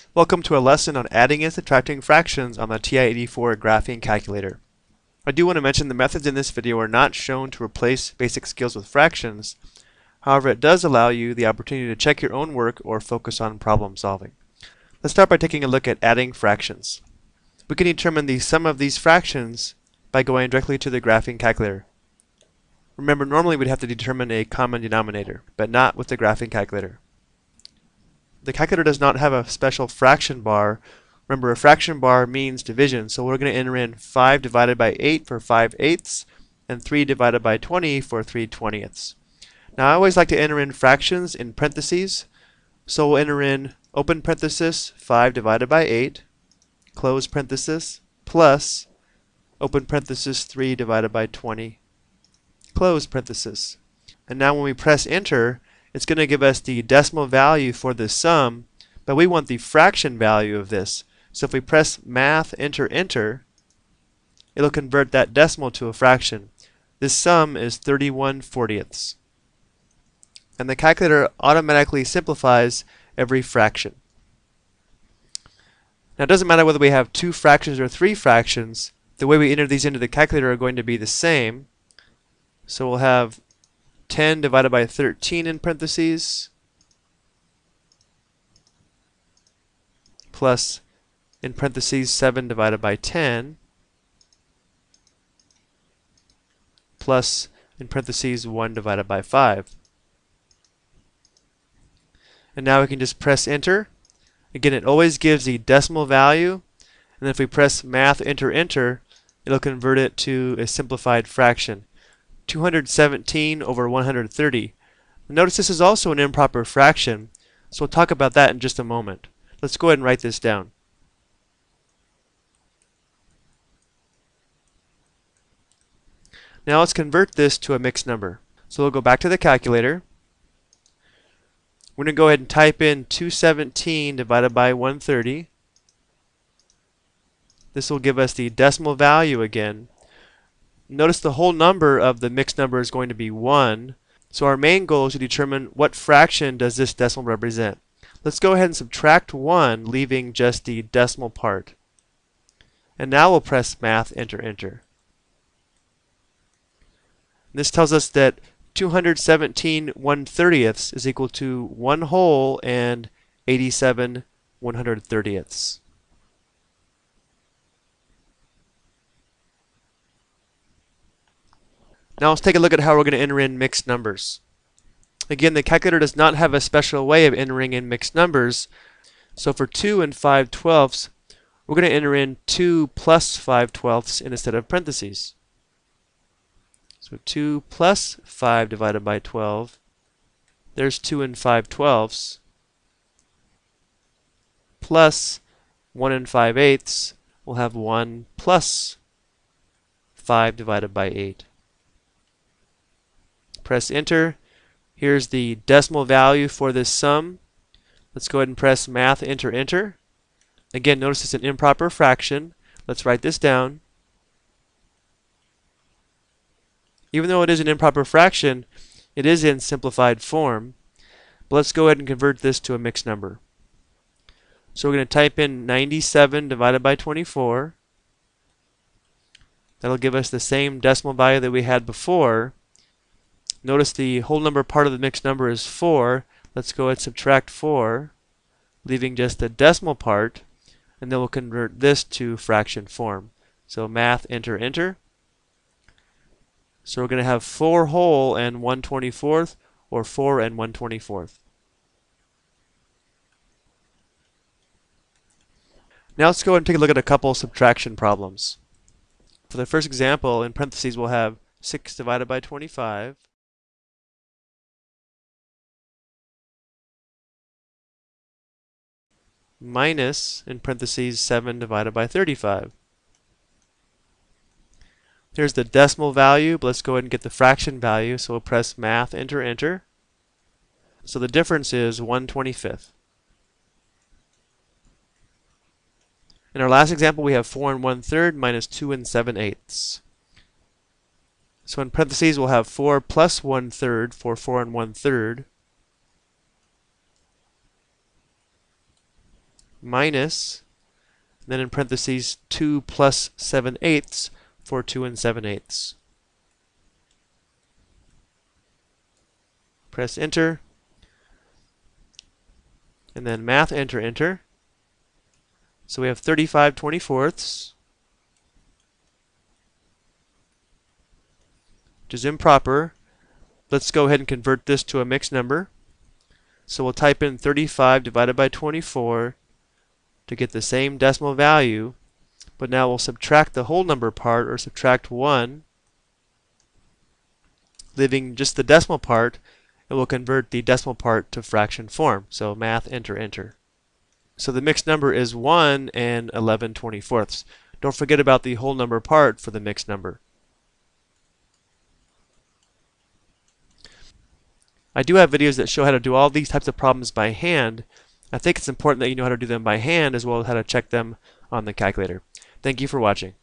Welcome to a lesson on adding and subtracting fractions on the TI84 graphing calculator. I do want to mention the methods in this video are not shown to replace basic skills with fractions. However, it does allow you the opportunity to check your own work or focus on problem solving. Let's start by taking a look at adding fractions. We can determine the sum of these fractions by going directly to the graphing calculator. Remember, normally we'd have to determine a common denominator, but not with the graphing calculator. The calculator does not have a special fraction bar. Remember, a fraction bar means division, so we're going to enter in 5 divided by 8 for 5/8 and 3 divided by 20 for 3/20. Now I always like to enter in fractions in parentheses, so we'll enter in open parenthesis 5 divided by 8, close parenthesis, plus open parenthesis 3 divided by 20, close parenthesis. And now when we press enter, it's going to give us the decimal value for the sum, but we want the fraction value of this. So if we press math, enter, enter, it'll convert that decimal to a fraction. This sum is 31/40. And the calculator automatically simplifies every fraction. Now it doesn't matter whether we have 2 fractions or 3 fractions, the way we enter these into the calculator are going to be the same. So we'll have 10 divided by 13 in parentheses, plus in parentheses 7 divided by 10, plus in parentheses 1 divided by 5. And now we can just press enter. Again, it always gives the decimal value, and if we press math, enter, enter, it'll convert it to a simplified fraction. 217 over 130. Notice this is also an improper fraction, so we'll talk about that in just a moment. Let's go ahead and write this down. Now let's convert this to a mixed number. So we'll go back to the calculator. We're going to go ahead and type in 217 divided by 130. This will give us the decimal value again. Notice the whole number of the mixed number is going to be 1. So our main goal is to determine what fraction does this decimal represent. Let's go ahead and subtract 1, leaving just the decimal part. And now we'll press math, enter, enter. This tells us that 217 1/30 is equal to 1 whole and 87 130ths. Now let's take a look at how we're going to enter in mixed numbers. Again, the calculator does not have a special way of entering in mixed numbers. So for 2 and 5/12, we're going to enter in 2 plus 5/12 instead of parentheses. So 2 plus 5 divided by 12, there's 2 and 5/12, plus 1 and 5/8, we'll have 1 plus 5 divided by 8. Press enter. Here's the decimal value for this sum. Let's go ahead and press math, enter, enter. Again, notice it's an improper fraction. Let's write this down. Even though it is an improper fraction, it is in simplified form. But let's go ahead and convert this to a mixed number. So we're going to type in 97 divided by 24. That'll give us the same decimal value that we had before. Notice the whole number part of the mixed number is 4. Let's go ahead and subtract 4, leaving just the decimal part, and then we'll convert this to fraction form. So math, enter, enter. So we're going to have 4 whole and 1/24, or 4 and 1/24. Now let's go ahead and take a look at a couple subtraction problems. For the first example, in parentheses we'll have 6 divided by 25. Minus, in parentheses, 7 divided by 35. Here's the decimal value, but let's go ahead and get the fraction value, so we'll press math, enter, enter. So the difference is 1/25. In our last example, we have 4 and 1/3 minus 2 and 7/8. So in parentheses, we'll have 4 plus 1/3 for 4 and 1/3. minus, then in parentheses 2 plus 7/8 for 2 and 7/8. Press enter, and then math, enter. So we have 35/24, which is improper. Let's go ahead and convert this to a mixed number. So we'll type in 35 divided by 24 to get the same decimal value, but now we'll subtract the whole number part, or subtract 1, leaving just the decimal part, and we'll convert the decimal part to fraction form. So math, enter. So the mixed number is 1 and 11/24. Don't forget about the whole number part for the mixed number. I do have videos that show how to do all these types of problems by hand. I think it's important that you know how to do them by hand as well as how to check them on the calculator. Thank you for watching.